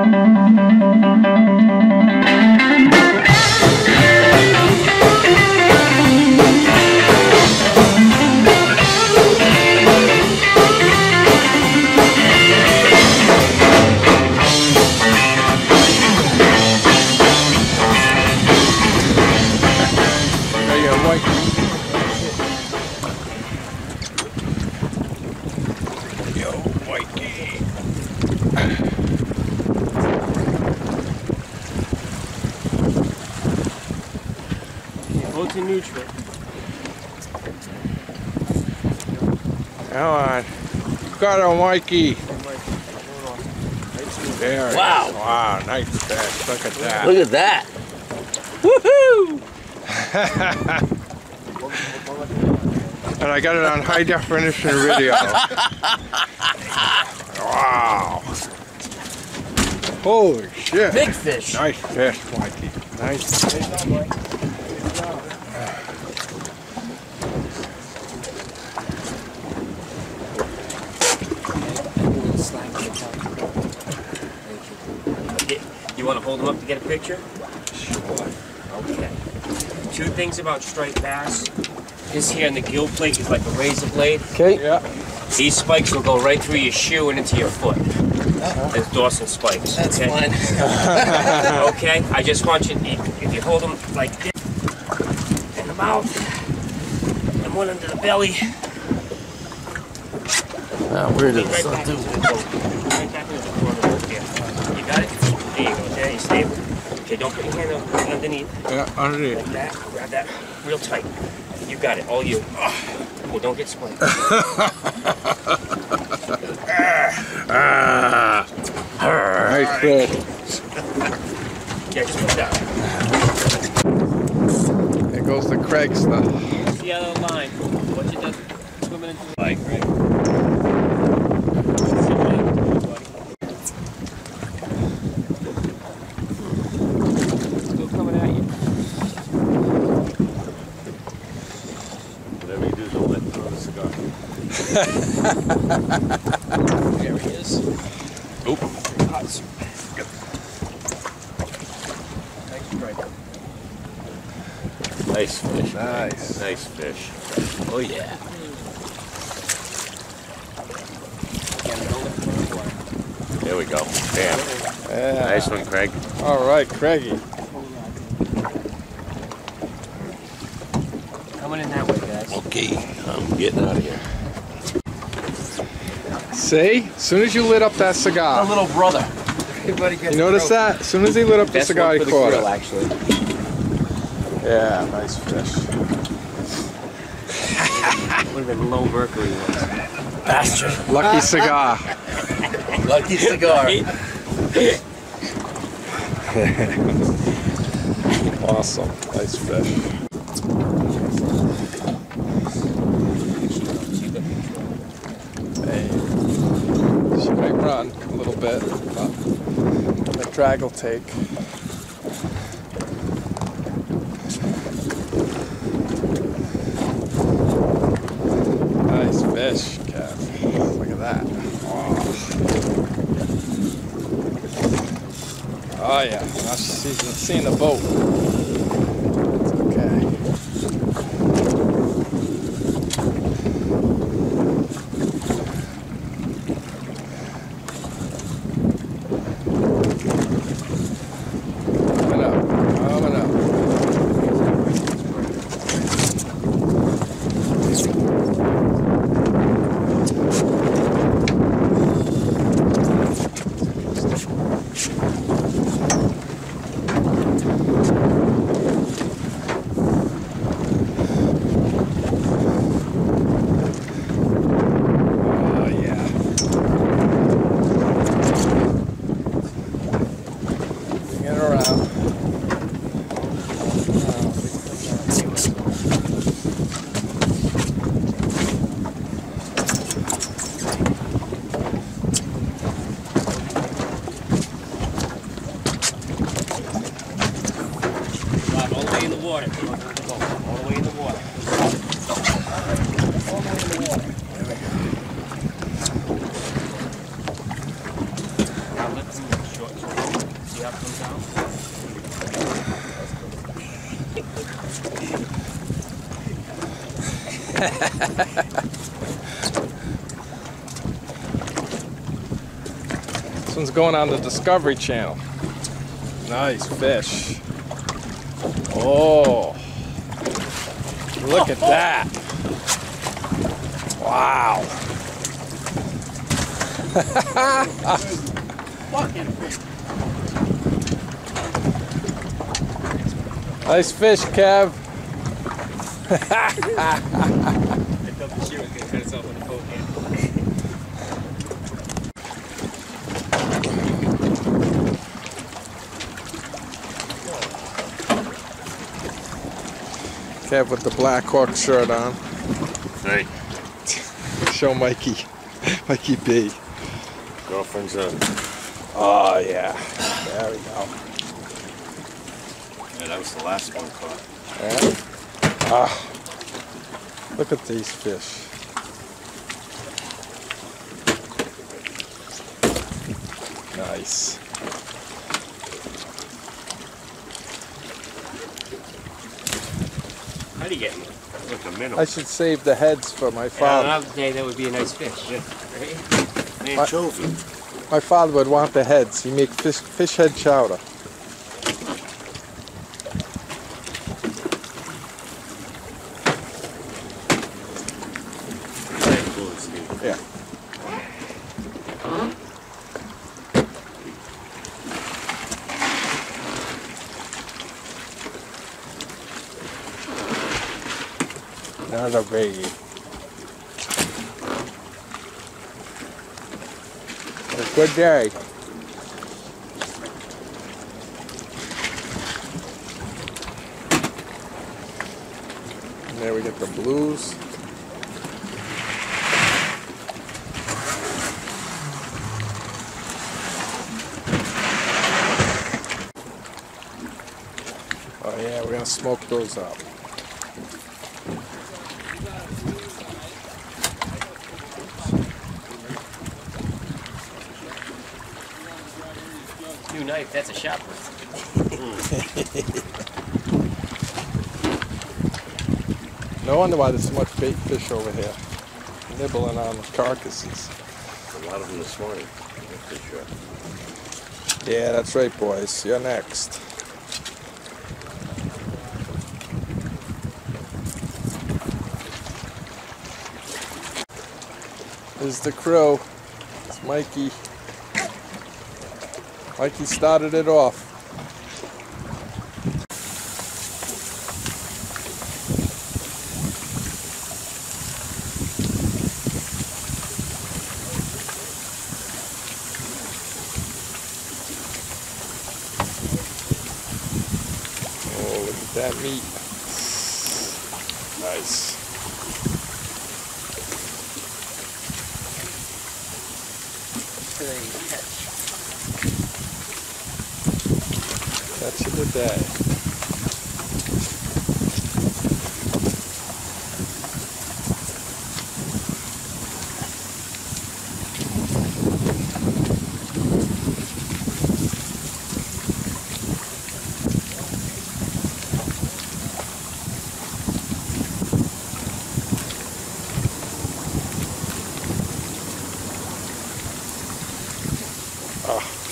Boat's in neutral. Come on. Got a Mikey. There. Wow. Wow, nice fish. Look at that. Look at that. Woohoo! And I got it on high definition video. Wow. Holy shit. Big fish. Nice fish, Mikey. Nice. You want to hold them up to get a picture? Sure. Okay. Two things about striped bass. This here in the gill plate is like a razor blade. Okay. Yeah. These spikes will go right through your shoe and into your foot. There's dorsal spikes. That's okay? fine. Okay? I just want you, if you hold them like this, in the mouth, and one under the belly. Now, where does Right this back do? into the boat. Right back into the corner right there. You got it? There you go. There, you stable. Okay, don't put your hand underneath. Yeah, underneath. Like that. Grab that real tight. You got it. All you. Okay, don't get split. Nice fish. Yeah, just put that. There goes the Craig stuff. What's the other line? What you just swimming into the bike, right? Still coming at you. Whatever you do, don't let throw the cigar. There he is. Oop. Nice strike. Nice fish. Nice. Nice fish. Oh, yeah. There we go. Bam. Yeah. Nice one, Craig. All right, Craigie. Coming in that way, guys. Okay, I'm getting out of here. See? As soon as you lit up that cigar. A little brother. You notice that? As soon as he lit up the cigar, he caught it. Actually. Yeah, nice fish. Would have been low mercury ones. Bastard. Lucky cigar. Lucky cigar. Awesome. Nice fish. Hey. She might run a little bit, but the drag will take. Nice fish, Capt. Look at that. Oh yeah, now she's seeing the boat. It's okay. Coming up, coming up. All the way in the water. All the way in the water. All the way in the water. Now lift them short. This one's going on the Discovery Channel. Nice fish. Oh, look at that. Wow. Nice fish, Kev. I thought the shoe was going to cut itself on the boat here. Kev with the Black Hawk shirt on. Hey, Show Mikey. Mikey B. girlfriend's Oh, yeah. There we go. yeah, that was the last one caught. Yeah. Ah, look at these fish. Nice. How do you get me? Look, a minnow. I should save the heads for my On father. another day, that would be a nice fish. Yeah. Right? Anchovy. My father would want the heads. He make fish head chowder. Very cool, Steve. Yeah. Another biggie. A good day. And there we get the blues. Oh yeah, we're gonna smoke those up. New knife, that's a shot. No wonder why there's so much bait fish over here, nibbling on the carcasses. A lot of them this morning. Yeah, that's right, boys. You're next. There's the crew. It's Mikey. Mikey started it off. Oh, look at that meat. Nice. Catch of the day. Ah.